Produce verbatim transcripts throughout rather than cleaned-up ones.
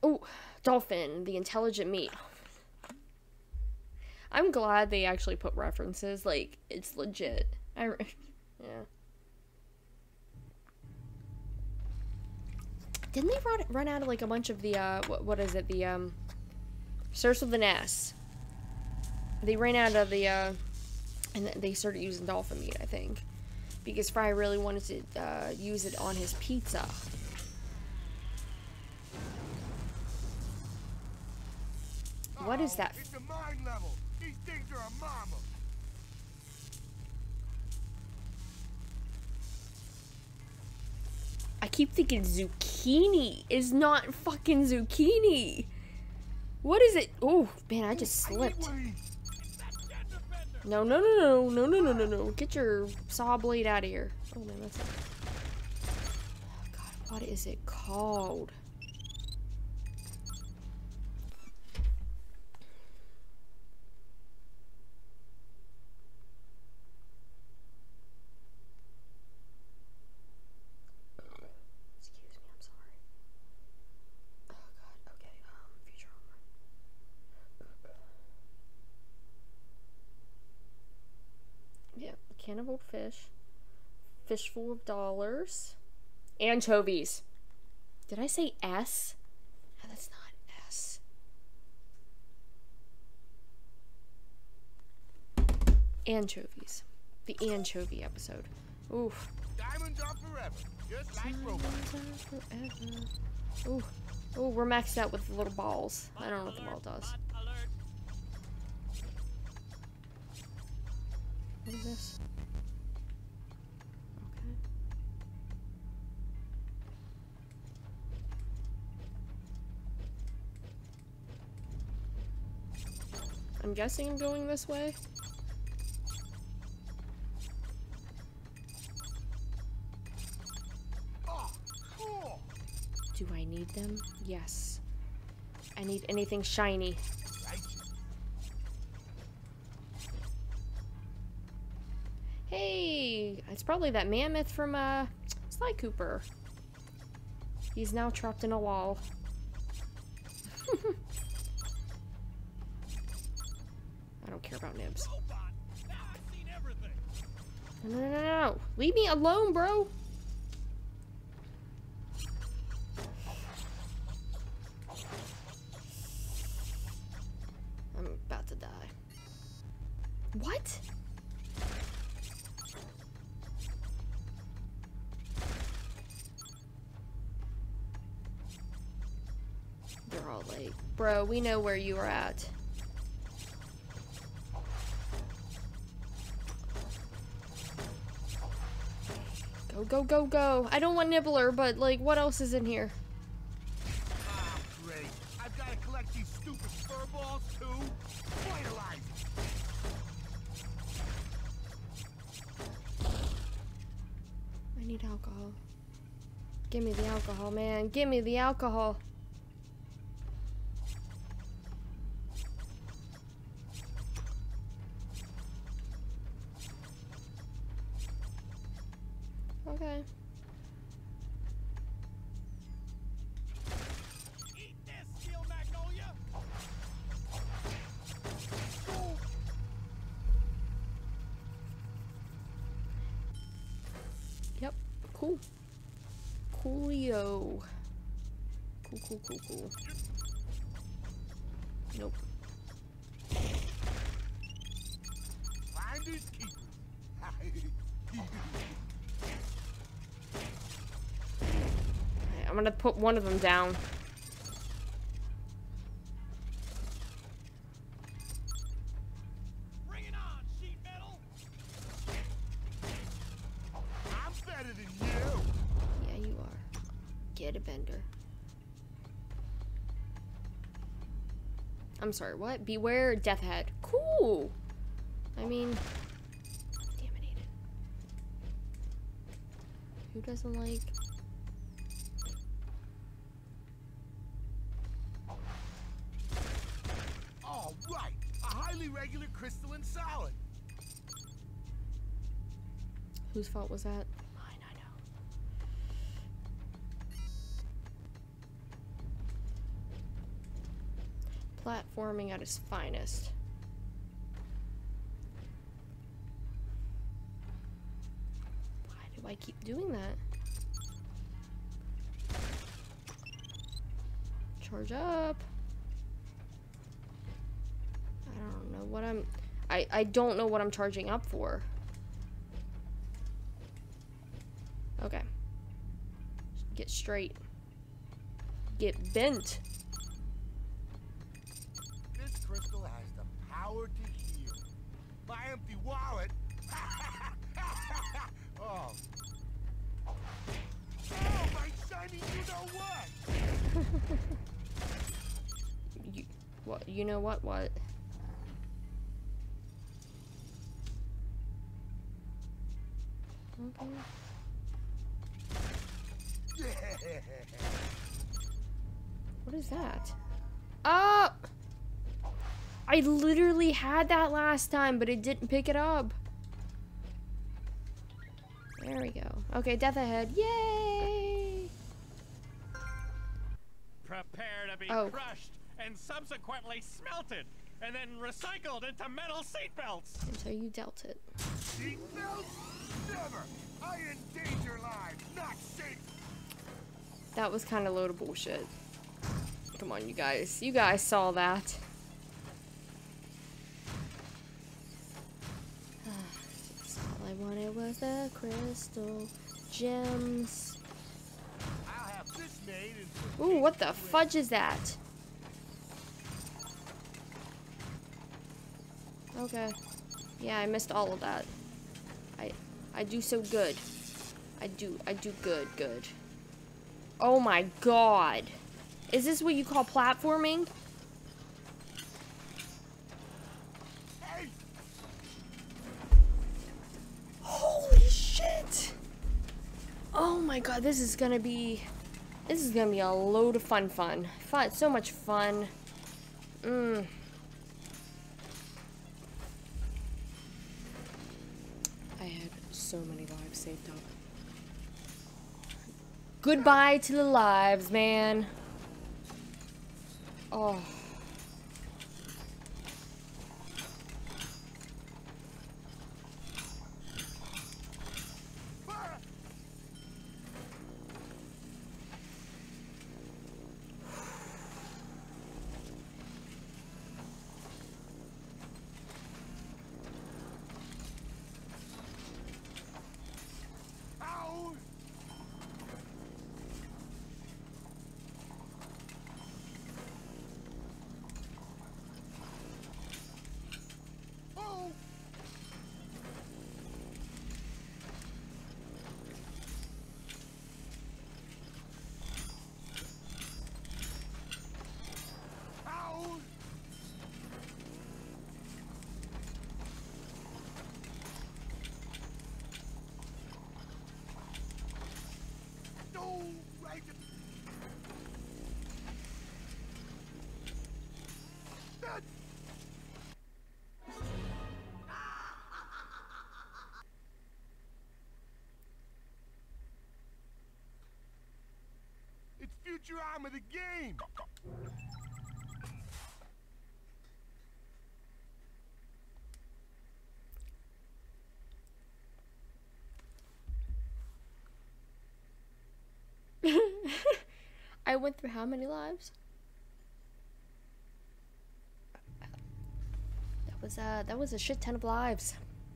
Oh, dolphin, the intelligent meat. I'm glad they actually put references. Like, it's legit. I, yeah. Didn't they run, run out of, like, a bunch of the, uh, what, what is it? The, um, Source of the Nest. They ran out of the, uh, and they started using dolphin meat, I think. Because Fry really wanted to, uh, use it on his pizza. What is that? It's a mine level. These things are a mama. I keep thinking zucchini is not fucking zucchini. What is it? Oh, man, I just slipped. No, no, no, no, no, no, no, no, no. Get your saw blade out of here. Oh, man, that's it. Oh, God, what is it called? Cannibal fish, fishful of dollars, anchovies. Did I say S? No, that's not S. Anchovies. The anchovy episode. Oof. Diamonds are forever, just like robots. Forever. Ooh. Ooh, we're maxed out with little balls. I don't know what the ball does. What is this? I'm guessing I'm going this way. Oh, cool. Do I need them? Yes. I need anything shiny. Hey, it's probably that mammoth from uh, Sly Cooper. He's now trapped in a wall. I don't care about nibs. No, no, no, no, no. Leave me alone, bro. I'm about to die. What? They're all like, bro, we know where you are at. Go, go, go, go. I don't want Nibbler, but, like, what else is in here? Ah, great. I've got to collect these stupid fur balls, too. Finalize it. I need alcohol. Give me the alcohol, man. Give me the alcohol. Okay. Eat this, Steel Magnolia. Yep. Cool. Coolio. Cool, cool, cool, cool. Nope. Finders keepers. I'm gonna put one of them down. Bring it on, sheet metal. I'm better than you. Yeah, you are. Get a bender. I'm sorry, what? Beware Death Head. Cool! I mean... Damn it, Aiden. Who doesn't like... All right, a highly regular crystalline solid. Whose fault was that? Mine, I know. Platforming at its finest. Why do I keep doing that? Charge up. I don't know what I'm... I, I don't know what I'm charging up for. Okay. Get straight. Get bent. This crystal has the power to heal. My empty wallet. Oh. Oh, my shiny, you know what? you, what? You know what? What? Okay. What is that? Oh! I literally had that last time, but it didn't pick it up. There we go. Okay, death ahead. Yay! Prepare to be Oh. crushed and subsequently smelted and then recycled into metal seatbelts. And so you dealt it. Seatbelts? Never! I endanger lives, not safe! That was kind of a load of bullshit. Come on, you guys. You guys saw that. All I wanted was the crystal gems. I'll have this made into Ooh, what the fudge is that? Okay. Yeah, I missed all of that. I I do so good. I do I do good, good. Oh my god. Is this what you call platforming? Hey! Holy shit! Oh my god, this is gonna be... This is gonna be a load of fun fun. Fun, so much fun. Mmm. I had so many lives saved up. Goodbye to the lives, man. Oh. Ow! Oh! Ow! No! Right! That... It's Futurama the game! I went through how many lives? That was uh that was a shit ton of lives.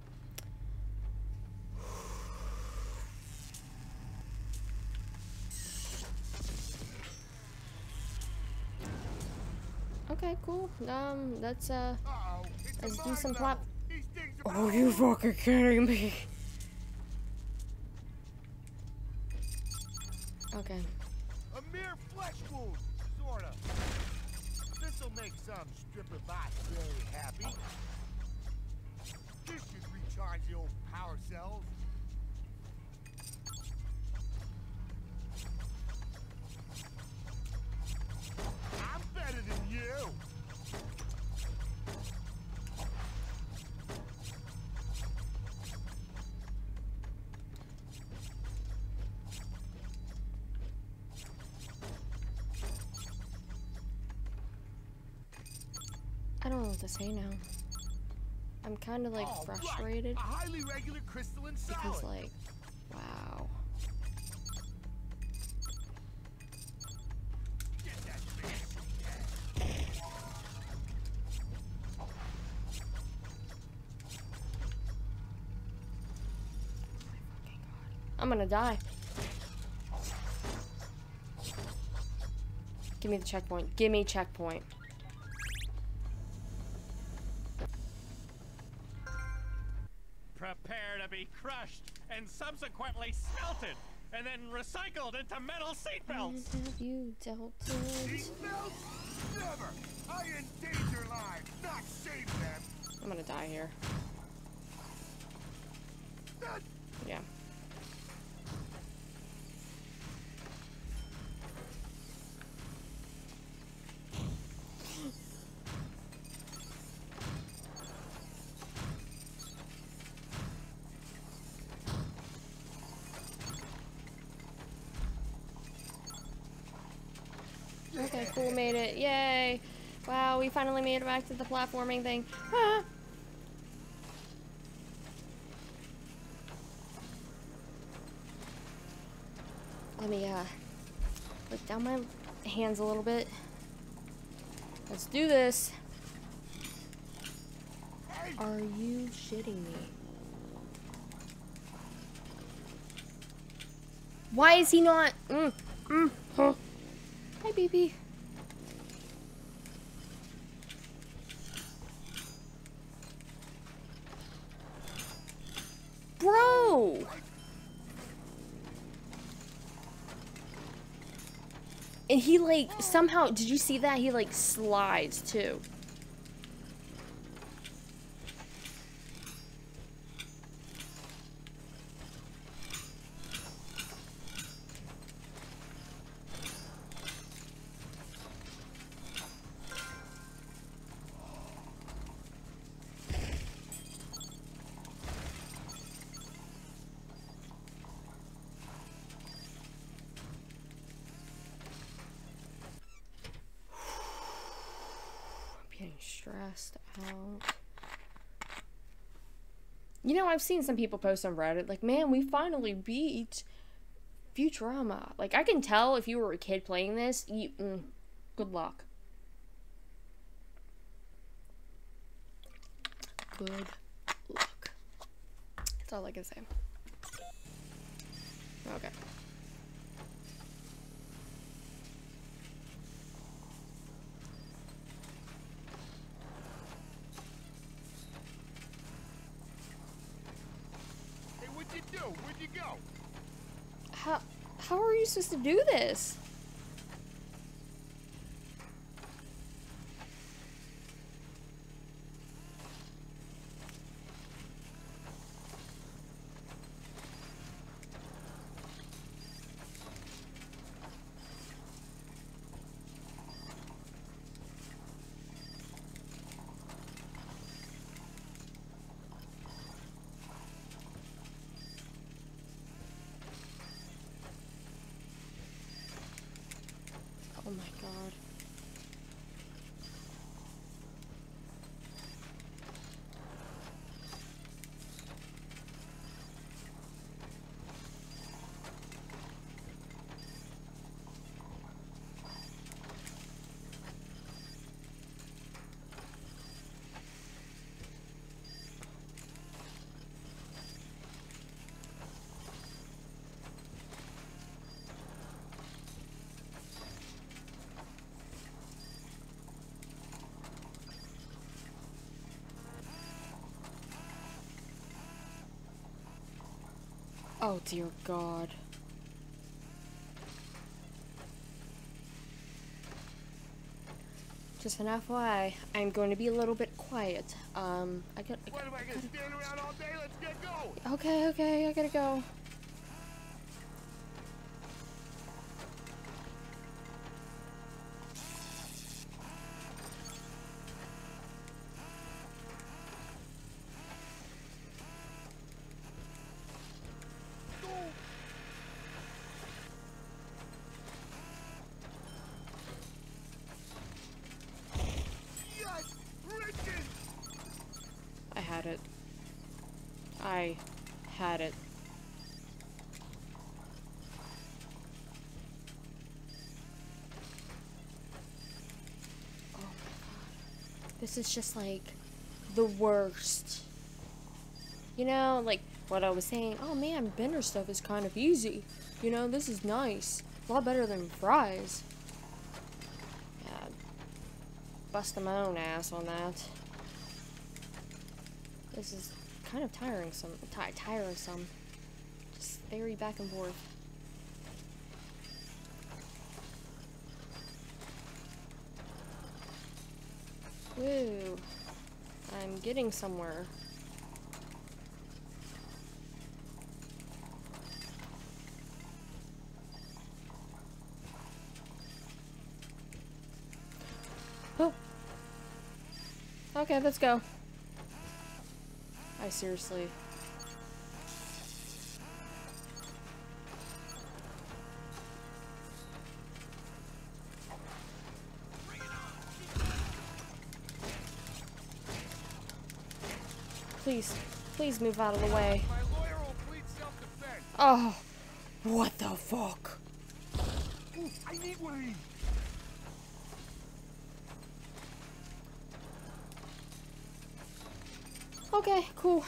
Okay, cool. Um, let's uh Uh-oh. It's let's a do some mine plot. level. These things are Oh, you fucking kidding me? Okay. a mere flesh wound, sorta. This'll make some stripper bots very happy. This should recharge the old power cells. I'm better than you. I don't know what to say now. I'm kind of like All right, frustrated a highly regular crystalline solid. because like, wow. Get that thing. I'm gonna die. Give me the checkpoint. Give me checkpoint. Prepare to be crushed and subsequently smelted and then recycled into metal seatbelts. When have you dealt it? Seatbelts? Never. I endanger lives, not save them. I'm gonna die here. That Yeah. Okay, cool, made it. Yay! Wow, we finally made it back to the platforming thing. Ah! Let me, uh, put down my hands a little bit. Let's do this. Are you shitting me? Why is he not? Mm, mm, huh. Hi, baby. Bro! And he, like, somehow, did you see that? He, like, slides, too. Getting stressed out. You know, I've seen some people post on Reddit, like, man, we finally beat Futurama. Like, I can tell if you were a kid playing this, you, mm, good luck. Good luck. That's all I can say. Okay. What'd you do? Where'd you go? How, how are you supposed to do this? Oh my god. Oh dear God. Just an F Y I, I'm going to be a little bit quiet. Um, I got. I What am I gonna stand around all day? Let's get going. Okay, okay, I gotta go. Yes, I had it. Oh my god. This is just like the worst. You know, like what I was saying, oh man, Bender stuff is kind of easy. You know, this is nice. A lot better than fries. Yeah. Busting my own ass on that. This is kind of tiring some ti tiresome. Just very back and forth. Woo. I'm getting somewhere. Oh. Okay, let's go. I seriously. Please, please move out of the way. My lawyer will plead self-defense. Oh, what the fuck? Ooh, I need one of these. Okay, cool.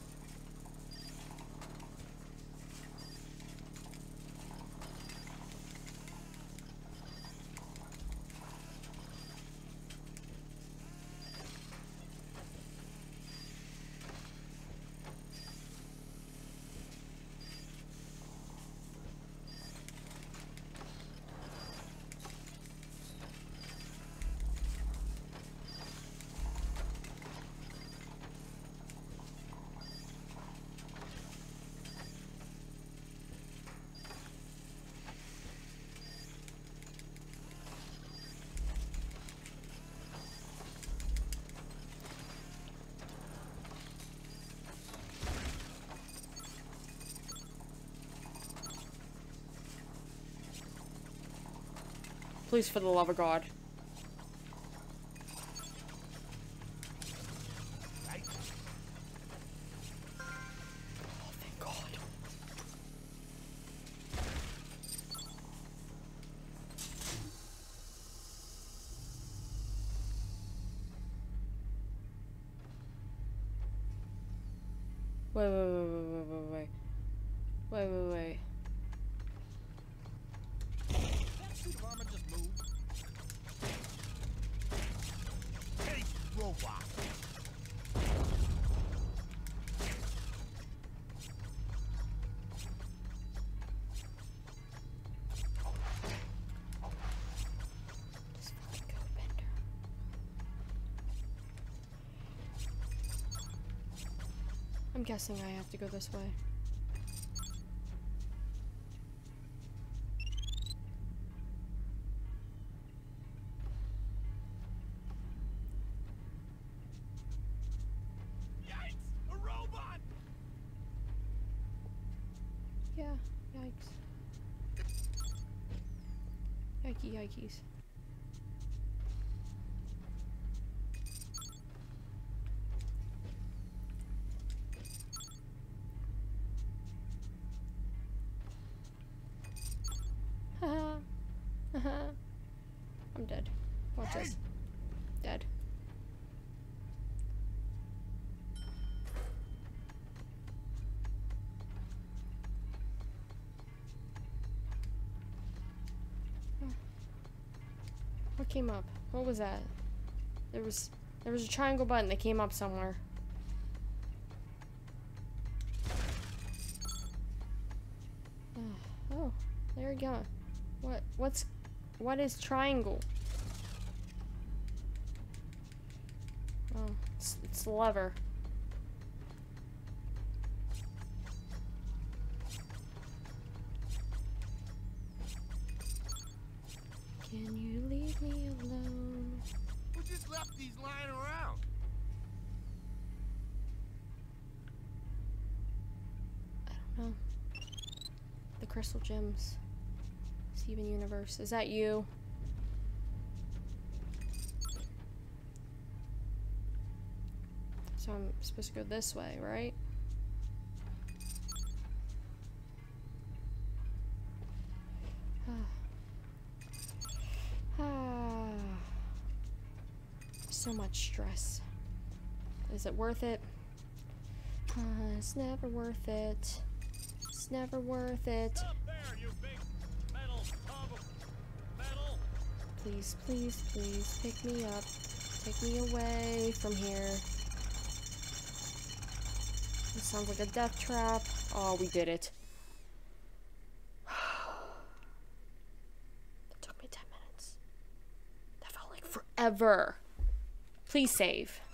Please, for the love of God. Right? Oh, thank God. Wait, wait, wait, wait, wait, wait, wait. Wait, wait, wait. That suit of armor just moved. Hey, robot. Just fucking go, Bender. I'm guessing I have to go this way. Yikes! A robot! Yeah, yikes. Yikey, yikeys. Haha. Haha. I'm dead. Watch this. Dead. What came up? What was that? There was there was a triangle button that came up somewhere. Oh, there we go. What what's what is triangle? Oh, it's it's the lever. Can you leave me alone? Who just left these lying around? I don't know. The crystal gems. Steven Universe. Is that you? So I'm supposed to go this way, right? So much stress. Is it worth it? Uh, it's never worth it. It's never worth it. Up there, you big metal tub of metal. Please, please, please, pick me up. Take me away from here. This sounds like a death trap. Oh, we did it. That took me ten minutes. That felt like forever. Please save.